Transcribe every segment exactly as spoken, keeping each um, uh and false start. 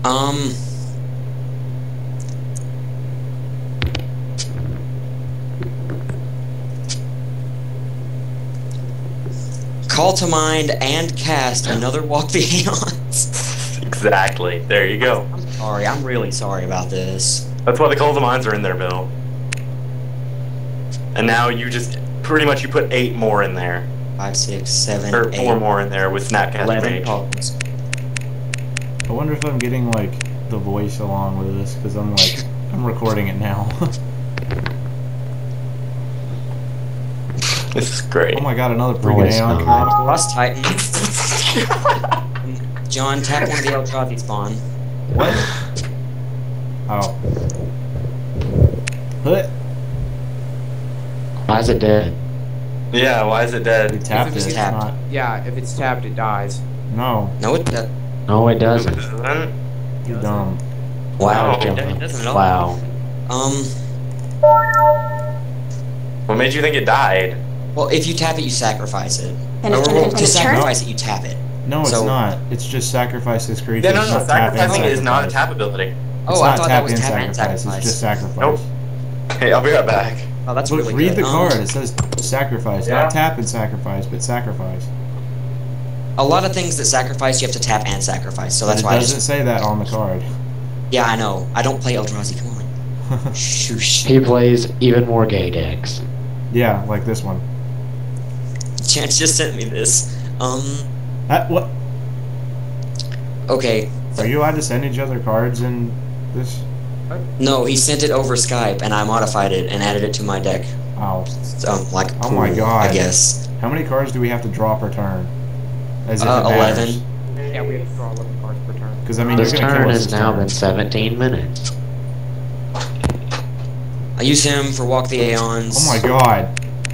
Um. Call to mind and cast another Walk the Aeons. Exactly. There you go. I'm sorry. I'm really sorry about this. That's why the Call to Minds are in there, Bill. And now you just pretty much you put eight more in there. Five, six, seven, or eight. four more in there with Snapcast Eleven Mage. cards. I wonder if I'm getting like the voice along with this because I'm like I'm recording it now. This is great. Oh my god, another Oh, freaking it's Aeon not. Chronicle. Lost Titan. John, tap one of the Eldrazi spawn. What? Oh. What? Why is it dead? Yeah, why is it You dead? tapped If it. it's It's tapped. not. Yeah, if it's tapped, it dies. No, No, it does. No, it doesn't. you're dumb. Wow, No, it doesn't- it doesn't at all. Wow. Um, What made you think it died? well, if you tap it, you sacrifice it. And Or, it's well, and to it's turn. sacrifice it, you tap it. No, it's So- not. It's just sacrifice this creature. Yeah, no, It's no, not tap and sacrificing is not a sacrifice. tap ability. Oh, It's I not thought tap that was and tap and sacrifice. sacrifice. It's just sacrifice. Nope. Hey, I'll be right back. Oh, that's Look, really read good. the Um, card. It says sacrifice, Yeah. not tap and sacrifice, but sacrifice. A lot of things that sacrifice, you have to tap and sacrifice. So But that's it why I doesn't just. say that on the card. Yeah, I know. I don't play Eldrazi. Come on. Shoosh. He plays even more gay decks. Yeah, like this one. Chance just sent me this. Um. Uh, what? Okay. Are you allowed to send each other cards in this? No, he sent it over Skype, and I modified it and added it to my deck. Oh. Um, like. Oh my cool, God. I guess. How many cards do we have to draw per turn? As if Uh, it matters. eleven. Yeah, we have to draw eleven cards per turn. Because I mean, This you're gonna turn kill us has this now turn. been seventeen minutes. I use him for Walk the Aeons. Oh my god.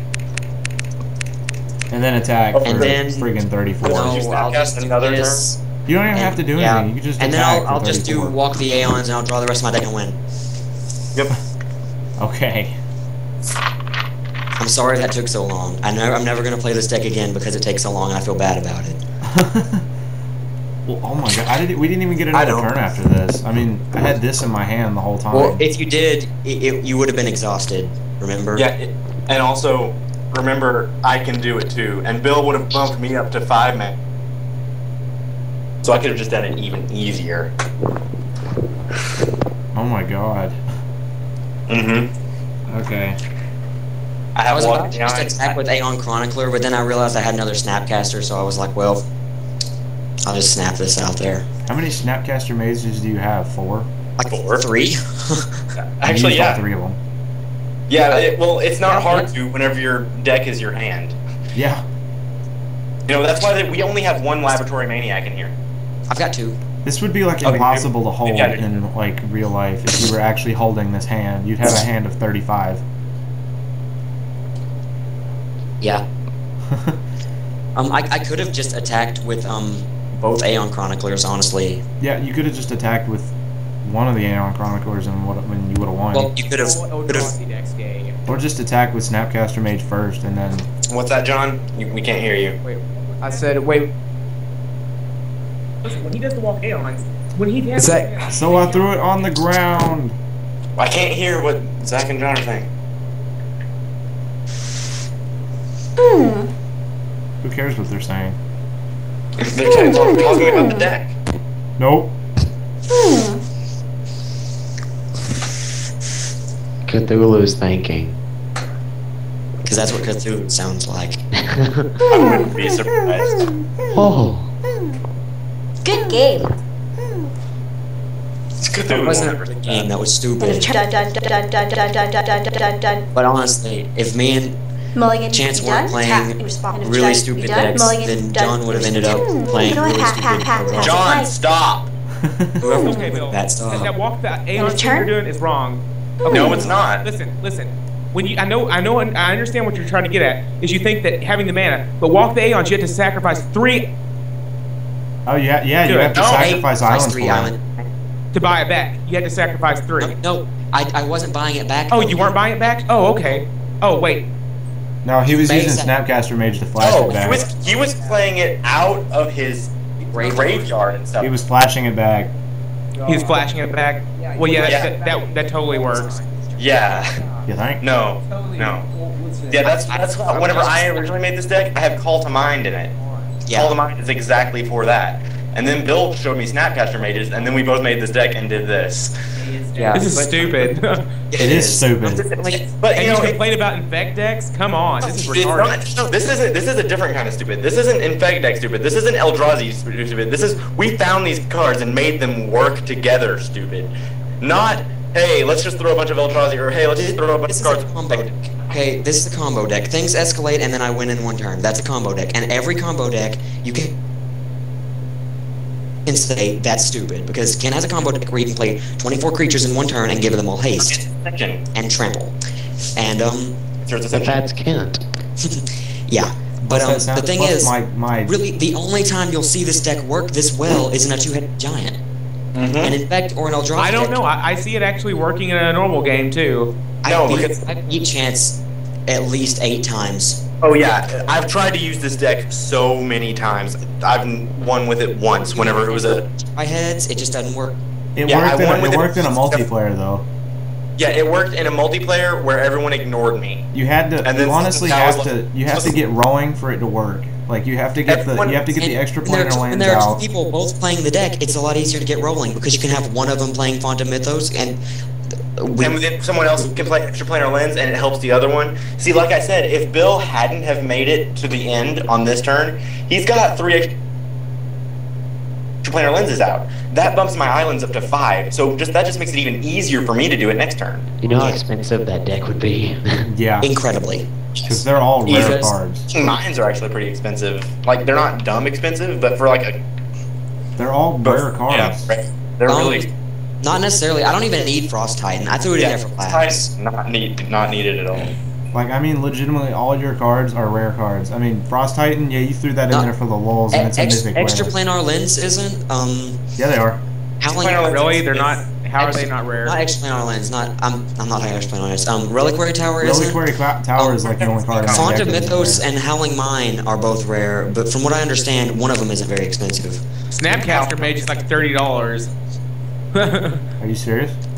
And then attack And for then- friggin' thirty-four. No, Did you I'll Snapcast just do another this. You don't even And- have to do yeah. anything. You can just And then attack I'll, I'll for just do thirty-four. Walk the Aeons, and I'll draw the rest of my deck and win. Yep. Okay. I'm sorry that took so long. I know I'm never gonna play this deck again because it takes so long, and I feel bad about it. Well, oh my god, I didn't. We didn't even get I another don't. turn after this. I mean, I had this in my hand the whole time. Well, if you did, it, it, you would have been exhausted. Remember? Yeah, it, and also remember I can do it too. And Bill would have bumped me up to five man, so I could have just done it even easier. Oh my god. Mm-hmm. Okay. I I have was one. about to just attack with Aeon Chronicler, but then I realized I had another Snapcaster, so I was like, well, I'll just snap this out there. How many Snapcaster Mazes do you have? Four? Like Four. three? You Actually, used all yeah, three of them. yeah. It, well, it's not Yeah, hard yeah. to whenever your deck is your hand. Yeah. You know that's why they, we only have one Laboratory Maniac in here. I've got two. This would be like Okay, impossible to hold yeah. in like real life if you were actually holding this hand. You'd have a hand of thirty-five. Yeah. Um, I, I could have just attacked with um both Aeon Chroniclers, honestly. Yeah, you could have just attacked with one of the Aeon Chroniclers and what when you would have won. Well, you could have. Oh, Could have. Eldrazi deck's gay. Or just attack with Snapcaster Mage first and then. What's that, John? You, we can't hear you. Wait, I said, wait. Listen, when he does the walk Aeons, when he has Is that- So I threw it on the ground. I can't hear what Zach and John are saying. Hmm. Who cares what they're saying? They're t- talking, talking about the deck. Nope. Hmm. Cthulhu's thinking. Because that's what Cthulhu sounds like. I wouldn't be surprised. Oh. Good game. It's That Cthulhu. wasn't a good game. That was And if stupid. dun dun dun dun dun dun dun dun dun dun dun. But honestly, if me and Mulligan, Chance you weren't done? Tap, playing you respond. And if really done, stupid you done? decks, Mulligan, then done. John would have ended up Hmm, playing you know really what? Pat, stupid. pat, pat, pat. John, stop. Whoever Okay, Bill. that That, stuff. that walk that Aeon thing turn? you're doing is wrong. No, it's not. Listen, listen. When you, I know, I know, and I understand what you're trying to get at. Is you think that having the mana, but walk the Aeons, you have to sacrifice three Oh yeah, yeah. You Good. have to No, sacrifice Price islands three for island. it. to buy it back. You had to sacrifice three. No, I, I wasn't buying it back. Oh, you weren't buying it back? Oh, okay. Oh, wait. No, he was Base using that- Snapcaster Mage to flash Oh, it he back. was he was playing it out of his Graveyard. graveyard and stuff. He was flashing it back. He's flashing it back. Well, yeah, Yeah. that, that, that totally works. Yeah. You think? No. No. Yeah, that's that's why whenever I originally made this deck, I have Call to Mind in it. Yeah. Call to Mind is exactly for that. And then Bill showed me Snapcaster Mages, and then we both made this deck and did this. Yeah. This is stupid. It is stupid. But And you you know, it- complain about infect decks? Come on, this is It's retarded. not, no, this isn't. This is a different kind of stupid. This isn't Infect deck stupid. This isn't Eldrazi stupid. This is we found these cards and made them work together stupid. Not hey, let's just throw a bunch of Eldrazi or hey, let's just throw a bunch This of is cards. a combo deck. Okay, this is a combo deck. Things escalate and then I win in one turn. That's a combo deck. And every combo deck, you can can say that's stupid because Ken has a combo deck where you can play twenty-four creatures in one turn and give them all haste Section. and trample. And um, There's a But section. that's Kent. yeah. But um, Plus that the sound- thing plus is, my, my, really, the only time you'll see this deck work this well is in a two-headed giant. Mhm. And in fact, or an Eldrazi I don't deck, know. I, I see it actually working in a normal game too. I No, beat, because- I beat Chance at least eight times. Oh yeah, I've tried to use this deck so many times. I've won with it once whenever it was a My heads, it just doesn't work. it yeah, I worked in won a, with it it. worked in a multiplayer though. yeah. It worked in a multiplayer where everyone ignored me. You had to. And You then honestly I was have to. like- You have to get rowing for it to work. Like you have to get the. Everyone- You have to get the And extra when there, planar are, when lands there are out. two people both playing the deck, it's a lot easier to get rolling because you can have one of them playing Font Mythos and we, And then someone else can play extra planar lens, and it helps the other one. See, like I said, if Bill hadn't have made it to the end on this turn, he's got three extra planar lenses out. That bumps my islands up to five. So just that just makes it even easier for me to do it next turn. You know how expensive that deck would be? Yeah, incredibly. because they're all rare Yes. cards. Mines are actually pretty expensive. Like they're not dumb expensive, but for like a They're all rare cards. Yeah, right. They're Um, really Not necessarily. I don't even need Frost Titan. I threw it in there for laughs. not need not needed at all. Like I mean, legitimately, all your cards are rare cards. I mean, Frost Titan, yeah, you threw that in No. there for the lulz, and it's a Ex- mythic extra rare. planar lens isn't. Um, Yeah, they are. Howling. Planar lens Really? is- They're not. How are Ex- they not rare? Not extra planar lens. Not. I'm. I'm not talking extra planar lens. Um, Reliquary Tower isn't. Reliquary Cla- Tower is like the only card in my Font deck of that's Mythos rare. and Howling Mine are both rare, but from what I understand, one of them isn't very expensive. Snapcaster Mage is like thirty dollars. Are you serious?